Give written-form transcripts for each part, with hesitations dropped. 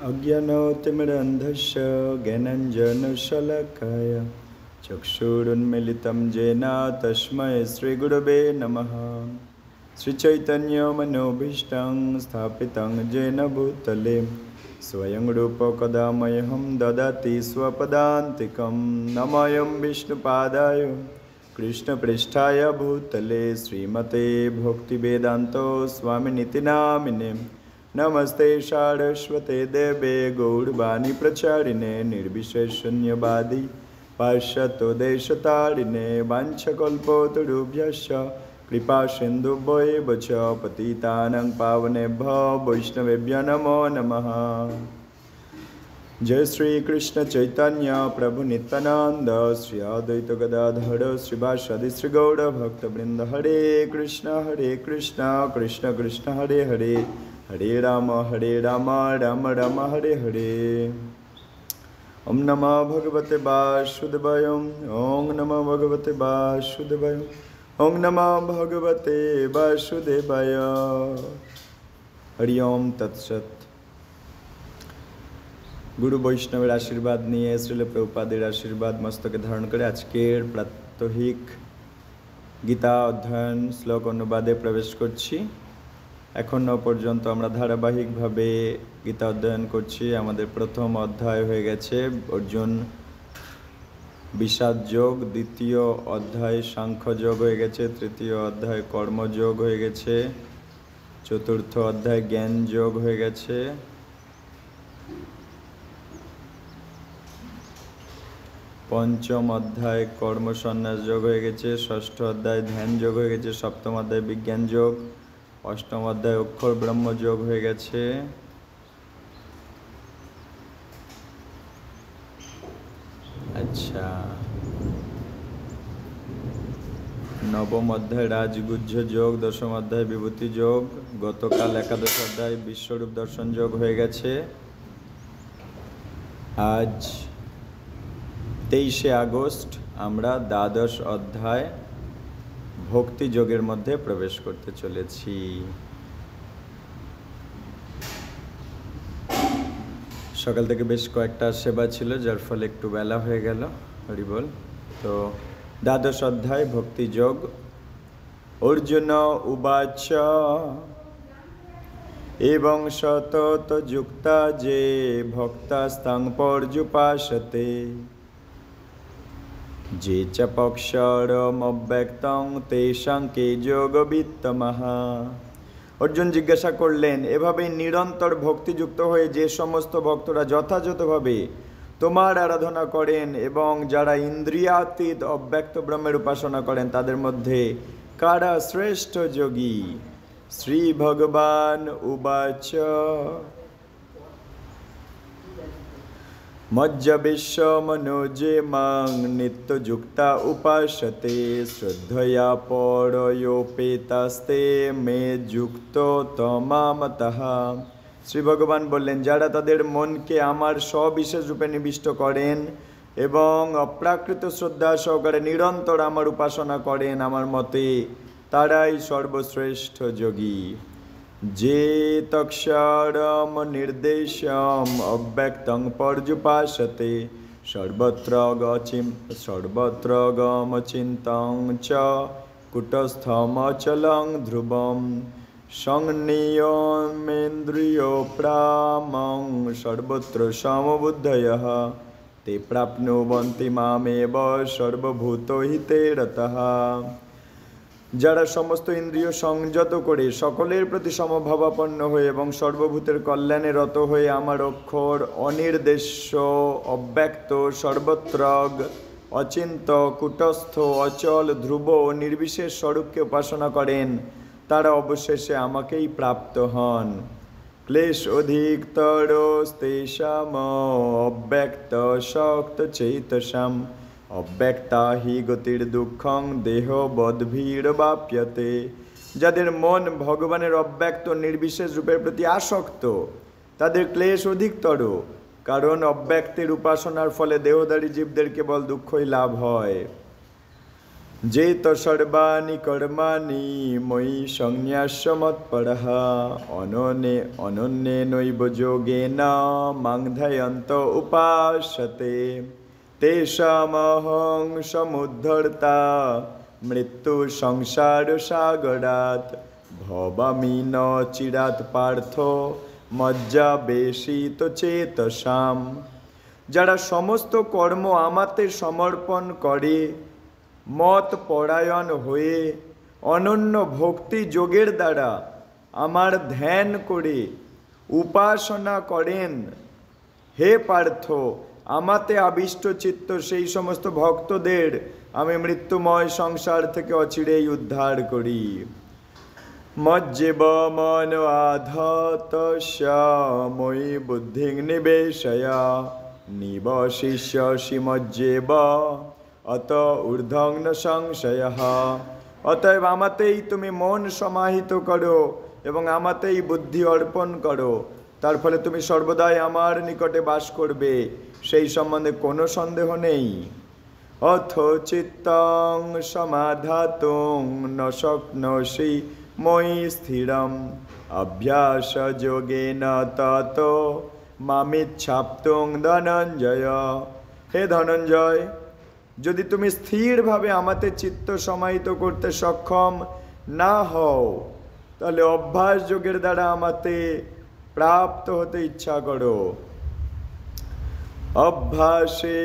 अज्ञानतिमिरन्धस्य ज्ञानाञ्जनशलाकया चक्षुरुन्मीलितं येन तस्मै श्रीगुरवे नमः। श्रीचैतन्यमनोभीष्टं स्थापितं येन भूतले स्वयं रूप कदा मह्यं ददाति स्वपदान्तिकं। नमोऽयं विष्णुपादाय कृष्णप्रेष्ठाय भूतले श्रीमते भक्तिवेदान्तो स्वामिनिति नामिने। नमस्ते सारस्वते देवे गौरवाणी प्रचारिणे निर्विशेषशून्यवादी पाश्चात्योदेशतारिणे वाञ्छकल्पतरुभ्यश्च कृपा सिन्धुभ्येव च पतितानां पावनेभ्यो वैष्णवेभ्यो नमो नमः। जय श्री कृष्ण चैतन्य प्रभु नित्यानंद श्री अद्वैत गदाधर श्रीवासादि श्री गौर भक्तवृंद। हरे कृष्ण कृष्ण कृष्ण हरे हरे, हरे राम राम राम हरे हरे। ओम नमः भगवते वासुदेवाय, ओम नमः भगवते वासुदेवाय, ओम नमः भगवते वासुदेवाय। हरि ओम तत्सत। गुरु वैष्णवेर आशीर्वाद निये श्रील प्रभुपादेर आशीर्वाद मस्तके धारण करे आजकेर प्रात्यहिक गीता अध्ययन श्लोक अनुवादे प्रवेश करछि। एखोनो पर्यन्त आमरा धाराबाहिकभावे गीता अध्ययन करछि। आमादेर प्रथम अध्याय हये गेछे अर्जुन विषाद योग, द्वितीय अध्याय सांख्य योग हये गेछे, तृतीय अध्याय कर्मयोग हये गेछे, चतुर्थ अध्याय ज्ञान योग हये गेछे, पंचम अध्याय कर्म सन्यास योग हये गेछे, षष्ठ अध्याय ध्यान योग हये गेछे, सप्तम अध्याय विज्ञान योग, अष्टम अध्याय अक्षर ब्रह्म योग हये गेछे, अच्छा नवम अध्याय राजगुज्ज योग, दशम अध्याय विभूति योग, गतकाल एकादश अध्याय विश्वरूप दर्शन योग हये गेछे। आज 23 আগস্ট আমরা দ্বাদশ অধ্যায় ভক্তি যোগের মধ্যে প্রবেশ করতে চলেছি। সকাল থেকে বেশ কয়েকটা সেবা ছিল, যার ফলে একটু বেলা হয়ে গেল। হরি বল। তো দ্বাদশ অধ্যায় ভক্তি যোগ। অর্জুন উবাচ এবং সতত যুক্তা যে ভক্তাস্তাং পর্যুপাসতে যে চ পক্ষরমব্যক্তং তেষাং কে যোগবিত্তমঃ। অর্জুন জিজ্ঞাসা করলেন, এভাবেই নিরন্তর ভক্তিযুক্ত হয়ে যে সমস্ত ভক্তরা যথাযথভাবে তোমার আরাধনা করেন এবং যারা ইন্দ্রিয়াতীত অব্যক্ত ব্রহ্মের উপাসনা করেন তাদের মধ্যে কারা শ্রেষ্ঠ যোগী? শ্রী ভগবান উবাচ মজ্জ বিশ্ব মনোজে মাং নিত্যযুক্তা উপাসতে শ্রদ্ধয়া পরয়োপেতাস্তে মে যুক্ত তমামতঃ। শ্রী ভগবান বললেন, যারা তাদের মনকে আমার সবিশেষ রূপে নিবিষ্ট করেন এবং অপ্রাকৃত শ্রদ্ধা সহকারে নিরন্তর আমার উপাসনা করেন আমার মতে, তারাই সর্বশ্রেষ্ঠ যোগী। যে তক্ষরম নির্দেশম অব্যক্তং পর্যুপাসতে সর্বত্র গমচিন্তং চ কুটস্থমচলং ধ্রুবম সংনিয়মেন্দ্রিয় প্রামং সর্বত্র সমবুদ্ধয়ঃ তে প্রাপ্নুবন্তি মামেব সর্বভূতহিতে রতঃ। যারা সমস্ত ইন্দ্রিয় সংযত করে সকলের প্রতি সমভাবাপন্ন হয়ে এবং সর্বভূতের কল্যাণে রত হয়ে আমার অক্ষর অনির্দেশ্য অব্যক্ত সর্বত্রগ অচিন্ত কুটস্থ অচল ধ্রুব ও নির্বিশেষ স্বরূপকে উপাসনা করেন, তারা অবশেষে আমাকেই প্রাপ্ত হন। ক্লেশ অধিকতরস্তেষাম অব্যক্ত শক্ত চেতসাম অব্যক্তা হি গতির দুঃখং দেহ বদ্ভির্বাপ্যতে। যাদের মন ভগবানের অব্যক্ত নির্বিশেষ রূপের প্রতি আসক্ত তাদের ক্লেশ অধিকতর, কারণ অব্যক্তের উপাসনার ফলে দেহধারী জীবদের কেবল দুঃখই লাভ হয়। যেত সর্বাণি কর্মাণি ময়ি সংন্যাস্য মৎপরঃ অনন্যে অনন্যে নৈব যোগেন মাং ধ্যায়ন্ত উপাসতে তেষামহং সমুদ্ধর্তা মৃত্যু সংসার সাগরাৎ ভবামি ন চিরাৎ পার্থ মজ্জাবেশিত চেতসাম। যারা সমস্ত কর্ম আমাতে সমর্পণ করে, মত পরায়ণ হয়ে অনন্য ভক্তি যোগের দ্বারা আমার ধ্যান করে উপাসনা করেন, হে পার্থ, আমাতে আবিষ্ট চিত্ত সেই সমস্ত ভক্তদের আমি মৃত্যুময় সংসার থেকে অচিরেই উদ্ধার করি। মজ্জেব মন আধাতস্য ময়ি বুদ্ধিং নিবেশয়া নিবশিষ্যসি মজ্জেব অত ঊর্ধ্বং ন সংশয়ঃ। অতএব আমাতেই তুমি মন সমাহিত করো এবং আমাতেই বুদ্ধি অর্পণ করো, তার ফলে তুমি সর্বদাই আমার নিকটে বাস করবে, সেই সম্বন্ধে কোনো সন্দেহ নেই। অথ চিত্তং সমাধাতুং ন শক্নোষি ময়ি স্থিরম অভ্যাস যোগেন তত মামিচ্ছাপ্তুং ধনঞ্জয়। হে ধনঞ্জয়, যদি তুমি স্থিরভাবে আমাতে চিত্ত সমাহিত করতে সক্ষম না হও, তাহলে অভ্যাস যোগের দ্বারা আমাতে প্রাপ্ত হতে ইচ্ছা করো। অভ্যাসে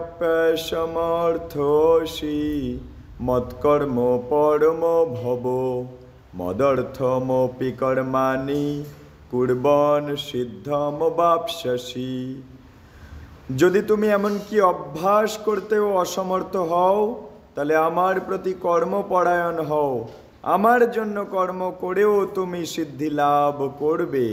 অপ্যসমর্থসি মৎকর্ম পরম ভব মদর্থমপি কর্মাণি কুর্বন সিদ্ধমবাপ্স্যসি। যদি তুমি এমনকি অভ্যাস করতেও অসমর্থ হও, তাহলে আমার প্রতি কর্মপরায়ণ হও, আমার জন্য কর্ম করেও তুমি সিদ্ধি লাভ করবে।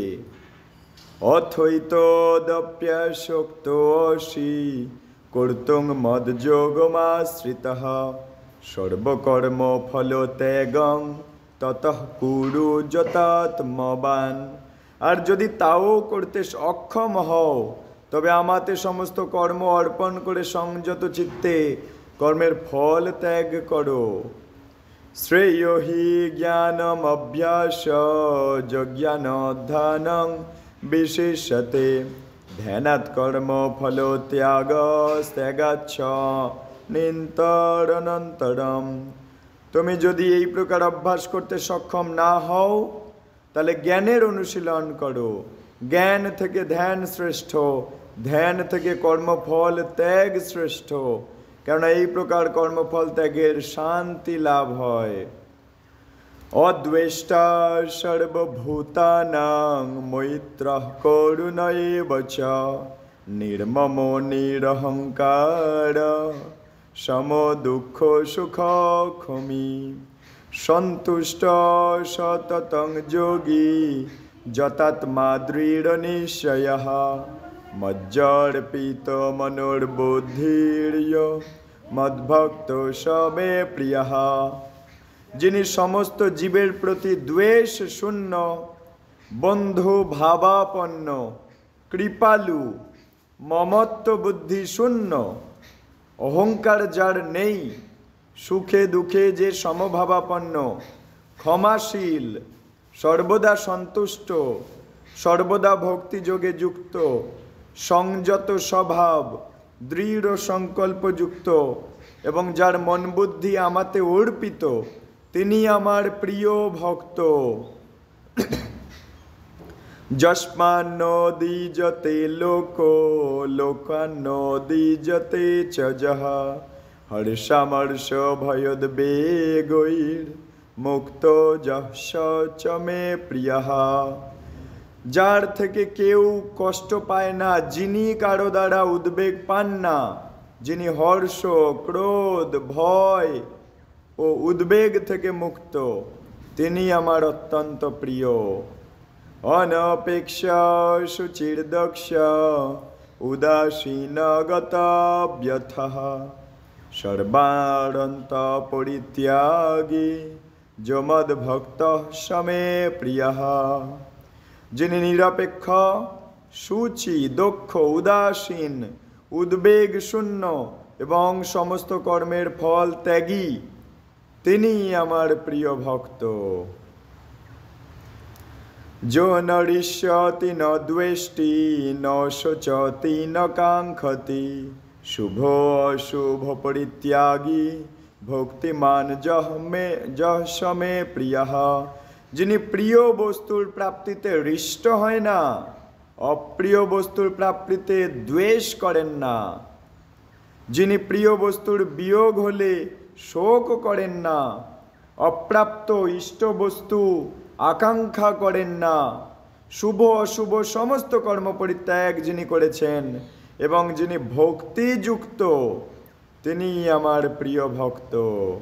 অথৈতদপ্যশক্তোসি কর্তুং মদ্যোগমাশ্রিতঃ সর্বকর্ম ফলত্যাগং ততঃ কুরু যতাত্মবান। আর যদি তাও করতে অক্ষম হও, তবে আমাতে সমস্ত কর্ম অর্পণ করে সংযত চিত্তে কর্মের ফল ত্যাগ করো। শ্রেয় হি জ্ঞানম অভ্যাস যজ্ঞানধানং বিশেষতে ধ্যানাৎ কর্ম ফল ত্যাগ ত্যাগাচ্ছ নিন্তরনন্তরম। তুমি যদি এই প্রকার অভ্যাস করতে সক্ষম না হও, তাহলে জ্ঞানের অনুশীলন করো। জ্ঞান থেকে ধ্যান শ্রেষ্ঠ, ধ্যান থেকে কর্মফল ত্যাগ শ্রেষ্ঠ, কেননা এই প্রকার কর্মফল ত্যাগের শান্তি লাভ হয়। অদ্বেষ্টা সর্বভূতানাং মৈত্রঃ করুণ এব চ নির্মমো নিরহংকার সম দুঃখ সুখ ক্ষমি সন্তুষ্ট সততং যোগী যতাত্মা দৃঢ় নিশ্চয়ঃ মজ্জর্পিত মনোর্বুদ্ধির্য মদ্ভক্ত সবে প্রিয়ঃ। যিনি সমস্ত জীবের প্রতি দ্বেষ শূন্য, বন্ধু ভাবাপন্ন, কৃপালু, মমত্ব বুদ্ধি শূন্য, অহংকার যার নেই, সুখে দুঃখে যে সমভাবাপন্ন, ক্ষমাশীল, সর্বদা সন্তুষ্ট, সর্বদা ভক্তিযোগে যুক্ত, সংযত স্বভাব, দৃঢ় সংকল্পযুক্ত এবং যার মন বুদ্ধি আমাতে অর্পিত, তিনি আমার প্রিয় ভক্ত। যস্মান্নো দ্বিজতে লোকো লোকান্নো দ্বিজতে চ যঃ হর্ষামর্ষ ভয়োদ্বেগৈর মুক্তো যঃ চ মে প্রিয়ঃ। যার থেকে কেউ কষ্ট পায় না, যিনি কারো দ্বারা উদ্বেগ পান না, যিনি হর্ষ, ক্রোধ, ভয় ও উদ্বেগ থেকে মুক্ত, তিনি আমার অত্যন্ত প্রিয়। অনপেক্ষ শুচির্দক্ষ উদাসীন গতব্যথঃ সর্বারন্ত পরিত্যাগী যমদ্ভক্ত সমে প্রিয়ঃ। যিনি নিরপেক্ষ, সূচি, দক্ষ, উদাসীন, উদ্বেগ শূন্য এবং সমস্ত কর্মের ফল ত্যাগী, তিনি আমার প্রিয় ভক্ত। जो न ऋष्यति न द्वेष्टि न शोचति न कांक्षति शुभो अशुभ परित्यागी भक्तिमान जह समे प्रियः। যিনি প্রিয় বস্তুর প্রাপ্তিতে হৃষ্ট হয় না, অপ্রিয় বস্তুর প্রাপ্তিতে দ্বেষ করেন না, যিনি প্রিয় বস্তুর বিয়োগ হলে শোক করেন না, অপ্রাপ্ত ইষ্ট বস্তু আকাঙ্ক্ষা করেন না, শুভ অশুভ সমস্ত কর্ম পরিত্যাগ যিনি করেছেন এবং যিনি ভক্তিযুক্ত, তিনি আমার প্রিয় ভক্ত।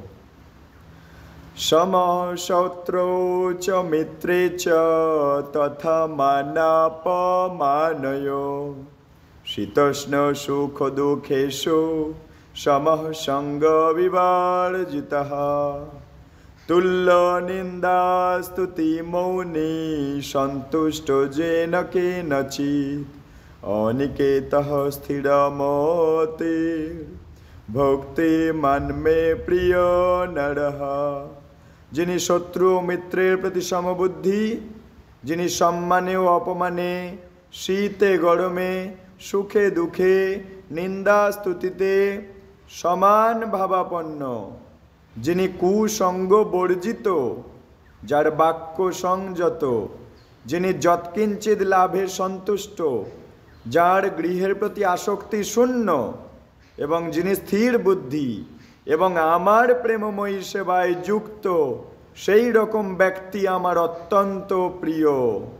समः शत्रौ च मित्रे च तथा मानापमानयो शीतोष्ण सुख दुःखेषु समः सङ्गविवर्जितः तुल्य निन्दा स्तुति मौनी सन्तुष्टो येन केनचित् अनिकेतः स्थिरमतिर् भक्तिमान मे प्रिय नरः। যিনি শত্রু মিত্রের প্রতি সমবুদ্ধি, যিনি সম্মানে ও অপমানে, শীতে গরমে, সুখে দুঃখে, নিন্দা স্তুতিতে সমান ভাবাপন্ন, যিনি কুসঙ্গ বর্জিত, যার বাক্য সংযত, যিনি যৎকিঞ্চিৎ লাভে সন্তুষ্ট, যার গৃহের প্রতি আসক্তি শূন্য এবং যিনি স্থির বুদ্ধি এবং আমার প্রেমময়ী সেবায় যুক্ত, সেই রকম ব্যক্তি আমার অত্যন্ত প্রিয়।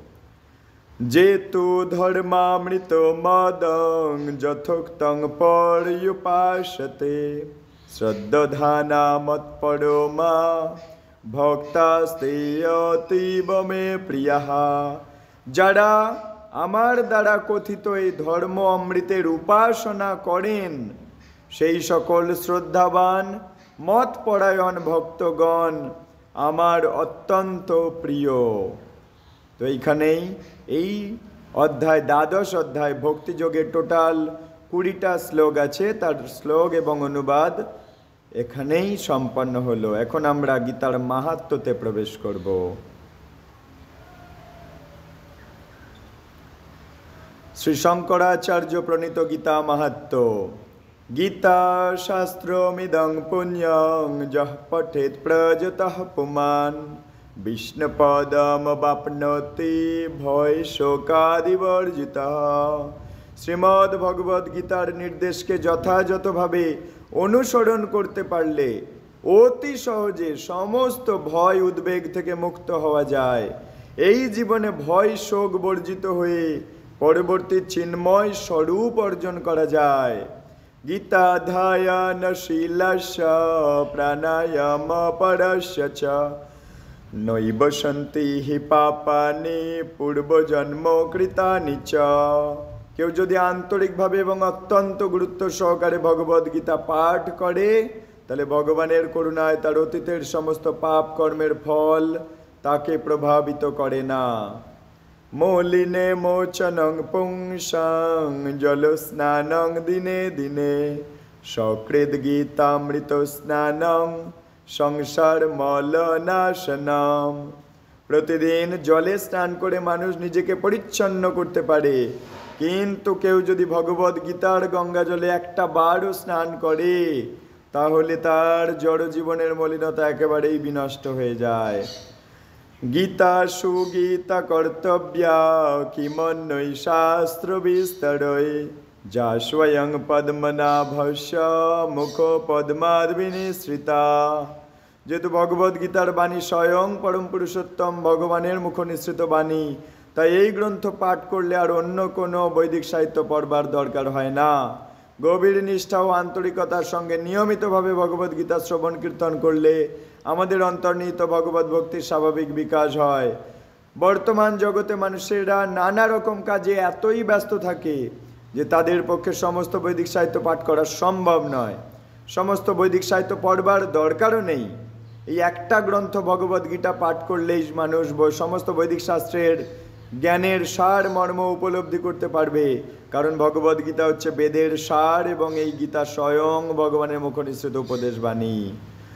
যেতু ধর্মামৃত মদং যথোক্তং পর্যুপাসতে শ্রদ্ধানা মৎপরো মা ভক্তাস্তে অতীব মে প্রিয়াঃ। যারা আমার দ্বারা কথিত এই ধর্ম অমৃতের উপাসনা করেন, সেই সকল শ্রদ্ধাবান মতপরায়ণ ভক্তগণ আমার অত্যন্ত প্রিয়। তো এইখানেই এই অধ্যায়, দ্বাদশ অধ্যায় ভক্তিযোগের টোটাল 20টা শ্লোক আছে, তার শ্লোক এবং অনুবাদ এখানেই সম্পন্ন হলো। এখন আমরা গীতার মাহাত্ম্যতে প্রবেশ করব। শ্রী শঙ্করাচার্য প্রণীত গীতা মাহাত্ম্য। গীতা শাস্ত্রমিদং পুণ্যং যঃ পঠেৎ প্রযতঃ পুমাन् বিষ্ণুপদমবাপ্নोति ভয় শোকাদিবর্জিতः। শ্রীমদ্ ভগবদ গীতার নির্দেশকে যথাযথভাবে অনুসরণ করতে পারলে অতি সহজে সমস্ত ভয় উদ্বেগ থেকে মুক্ত হওয়া যায়। এই জীবনে ভয় শোক বর্জিত হয়ে পরবর্তী চিন্ময় স্বরূপ অর্জন করা যায়। গীতা ধ্যান শীলস্য প্রাণায়াম পরস্য চ নৈব সন্তি হি পাপানি পূর্বজন্ম কৃতানি চ। কেউ যদি আন্তরিকভাবে এবং অত্যন্ত গুরুত্ব সহকারে ভগবদ গীতা পাঠ করে, তাহলে ভগবানের করুণায় তার অতীতের সমস্ত পাপ কর্মের ফল তাকে প্রভাবিত করে না। মলিনে মোচনং পুংসাং জল স্নানং দিনে দিনে সকৃদ গীতামৃত স্নানং সংসার মলনাশনম। প্রতিদিন জলে স্নান করে মানুষ নিজেকে পরিচ্ছন্ন করতে পারে, কিন্তু কেউ যদি ভগবদ গীতার গঙ্গা জলে একটা বারও স্নান করে, তাহলে তার জড় জীবনের মলিনতা একেবারেই বিনষ্ট হয়ে যায়। গীতা সুগীতা কর্তব্যা কিমন্যৈ শাস্ত্র বিস্তরৈ যা স্বয়ং পদ্মনাভস্য মুখ পদ্মাদ বিনিসৃতা। যেহেতু ভগবদ গীতার বাণী স্বয়ং পরম পুরুষোত্তম ভগবানের মুখ নিঃসৃত বাণী, তাই এই গ্রন্থ পাঠ করলে আর অন্য কোনো বৈদিক সাহিত্য পড়বার দরকার হয় না। গভীর নিষ্ঠা ও আন্তরিকতার সঙ্গে নিয়মিতভাবে ভগবদ গীতা শ্রবণ কীর্তন করলে আমাদের অন্তর্নিহিত ভগবত ভক্তির স্বাভাবিক বিকাশ হয়। বর্তমান জগতে মানুষেরা নানা রকম কাজে এতই ব্যস্ত থাকে যে তাদের পক্ষে সমস্ত বৈদিক সাহিত্য পাঠ করা সম্ভব নয়। সমস্ত বৈদিক সাহিত্য পড়বার দরকারও নেই। এই একটা গ্রন্থ ভগবদ গীতা পাঠ করলেই মানুষ সমস্ত বৈদিক শাস্ত্রের জ্ঞানের সার মর্ম উপলব্ধি করতে পারবে। কারণ ভগবদ গীতা হচ্ছে বেদের সার এবং এই গীতা স্বয়ং ভগবানের মুখ নিঃসৃত উপদেশ বাণী।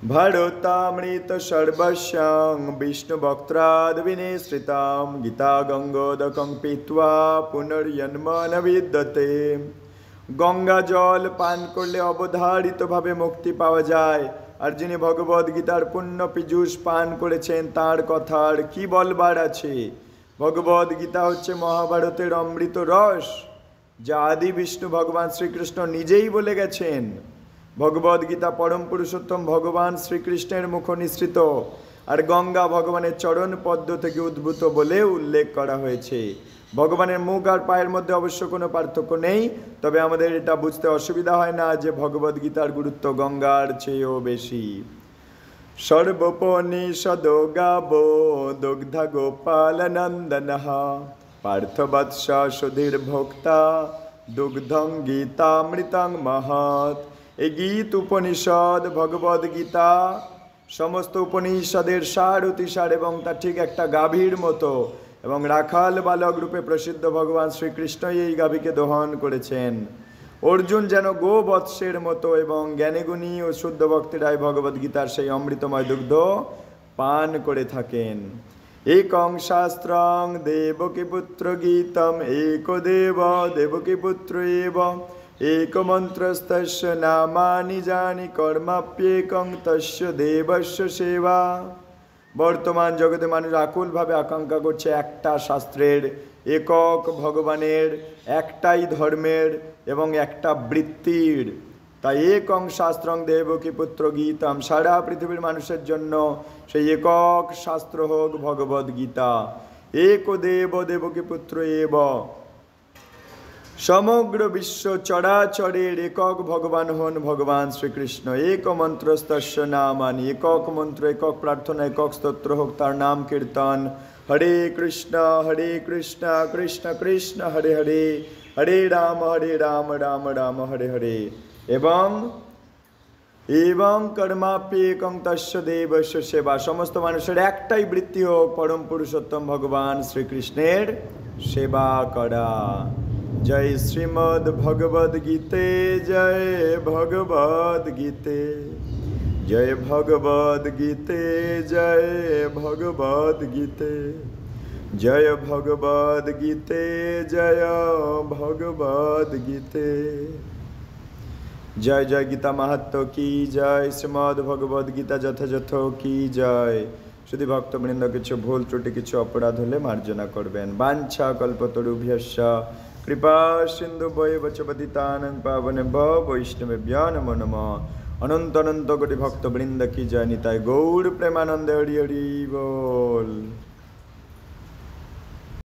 ভারতামৃত সর্বস্যাং বিষ্ণুবক্ত্রাদ বিনিসৃতাম গীতা গঙ্গোদকং পীত্বা পুনর্জন্ম ন বিদ্যতে। গঙ্গা জল পান করলে অবধারিতভাবে মুক্তি পাওয়া যায়, আর যিনি ভগবদ গীতার পুণ্য পীযূষ পান করেছেন তার কথার কি বলবার আছে। ভগবদ গীতা হচ্ছে মহাভারতের অমৃত রস, যা আদি বিষ্ণু ভগবান শ্রীকৃষ্ণ নিজেই বলে গেছেন। ভগবদ গীতা পরম পুরুষোত্তম ভগবান শ্রীকৃষ্ণের মুখ নিঃসৃত, আর গঙ্গা ভগবানের চরণ পদ্ম থেকে উদ্ভূত বলে উল্লেখ করা হয়েছে। ভগবানের মুখ আর পায়ের মধ্যে অবশ্য কোনো পার্থক্য নেই, তবে আমাদের এটা বুঝতে অসুবিধা হয় না যে ভগবদ গীতার গুরুত্ব গঙ্গার চেয়েও বেশি। সর্বোপনিষদো গাবো দুগ্ধা গোপাল নন্দনঃ পার্থবৎস সুধীর ভোক্তা দুগ্ধং গীতামৃতং মহৎ। এই গীত উপনিষদ ভগবদ গীতা সমস্ত উপনিষদের সার অতিসার, এবং তা ঠিক একটা গাভীর মতো, এবং রাখাল বালক রূপে প্রসিদ্ধ ভগবান শ্রীকৃষ্ণই এই গাভীকে দহন করেছেন। অর্জুন যেন গোবৎসের মতো, এবং জ্ঞানীগুণী ও শুদ্ধ ভক্তেরাই ভগবদ গীতার সেই অমৃতময় দুগ্ধ পান করে থাকেন। একং শাস্ত্রং দেবকী পুত্র গীতম এক দেব দেবকী পুত্র এব এক মন্ত্রস্তস্য নামানি জানি কর্মাপ্যেকং তস্য দেবস্য সেবা। বর্তমান জগতে মানুষ আকুলভাবে আকাঙ্ক্ষা করছে একটা শাস্ত্রের, একক ভগবানের, একটাই ধর্মের এবং একটা বৃত্তির। তাই একং শাস্ত্রং দেবকী পুত্র গীতম, সারা পৃথিবীর মানুষের জন্য সেই একক শাস্ত্র হোক ভগবদ গীতা। এক দেব দেবকী পুত্র এব, সমগ্র বিশ্ব চরাচরের একক ভগবান হন ভগবান শ্রীকৃষ্ণ। এক মন্ত্রস্তস্য নামানি, একক মন্ত্র, একক প্রার্থনা, একক স্তোত্র হোক তার নাম কীর্তন। হরে কৃষ্ণ কৃষ্ণ কৃষ্ণ হরে হরে, হরে রাম রাম রাম হরে হরে। এবং কর্মাপ্যেকং তস্য দেবস্য সেবা, সমস্ত মানুষের একটাই বৃত্তি হোক পরম পুরুষোত্তম ভগবান শ্রীকৃষ্ণের সেবা করা। জয় শ্রীমদ ভগবদ গীতে, জয় ভগবদ গীতে, জয় ভগবদ গীতে, জয় ভগবদ গীতে, জয় ভগবদ গীতে, জয় ভগবদ গীতে। জয় জয় গীতা মাহাত্ম কি জয়, শ্রীমদ ভগবদ গীতা যথাযথ কি জয়। শুধু ভক্তবৃন্দ কিছু ভুল ত্রুটি, কিছু অপরাধ হলে মার্জনা করবেন। বাঞ্ছা কল্পতরুভ্যশ্চ কৃপা সিন্ধু বৈব চ পতিতানাং পাবনেভ্যো বৈষ্ণবেভ্যো নমো নমঃ। অনন্ত অনন্ত কোটি ভক্তবৃন্দ কি জয়। নিতাই গৌর প্রেমানন্দে হরি হরি বল।